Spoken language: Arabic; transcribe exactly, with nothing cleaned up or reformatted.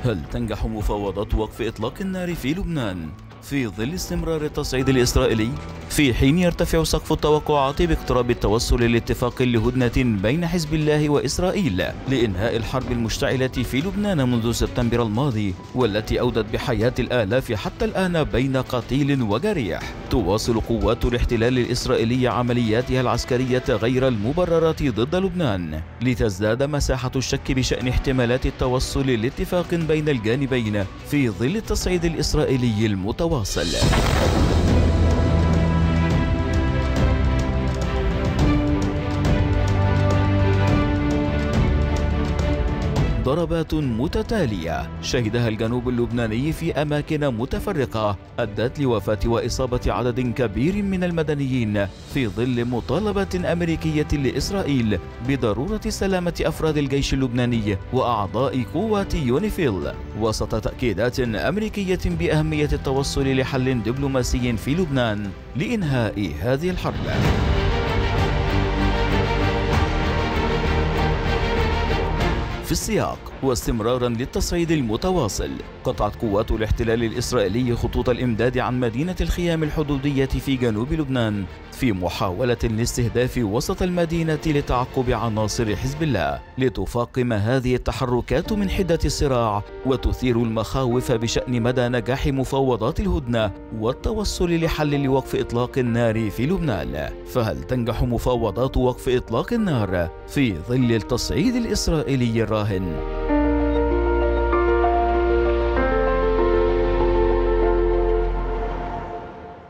هل تنجح مفاوضات وقف إطلاق النار في لبنان في ظل استمرار التصعيد الإسرائيلي، في حين يرتفع سقف التوقعات باقتراب التوصل لاتفاق لهدنة بين حزب الله وإسرائيل لإنهاء الحرب المشتعلة في لبنان منذ سبتمبر الماضي، والتي أودت بحياة الآلاف حتى الآن بين قتيل وجريح؟ تواصل قوات الاحتلال الإسرائيلي عملياتها العسكرية غير المبررة ضد لبنان، لتزداد مساحة الشك بشأن احتمالات التوصل لاتفاق بين الجانبين في ظل التصعيد الإسرائيلي المتواصل. ضربات متتالية شهدها الجنوب اللبناني في أماكن متفرقة أدت لوفاة وإصابة عدد كبير من المدنيين في ظل مطالبة أمريكية لإسرائيل بضرورة سلامة أفراد الجيش اللبناني وأعضاء قوات يونيفيل، وسط تأكيدات أمريكية بأهمية التوصل لحل دبلوماسي في لبنان لإنهاء هذه الحرب. في السياق واستمرارا للتصعيد المتواصل، قطعت قوات الاحتلال الإسرائيلي خطوط الإمداد عن مدينة الخيام الحدودية في جنوب لبنان في محاولة لاستهداف وسط المدينة لتعقب عناصر حزب الله، لتفاقم هذه التحركات من حدة الصراع وتثير المخاوف بشأن مدى نجاح مفاوضات الهدنة والتوصل لحل لوقف إطلاق النار في لبنان. فهل تنجح مفاوضات وقف إطلاق النار في ظل التصعيد الإسرائيلي الراهن؟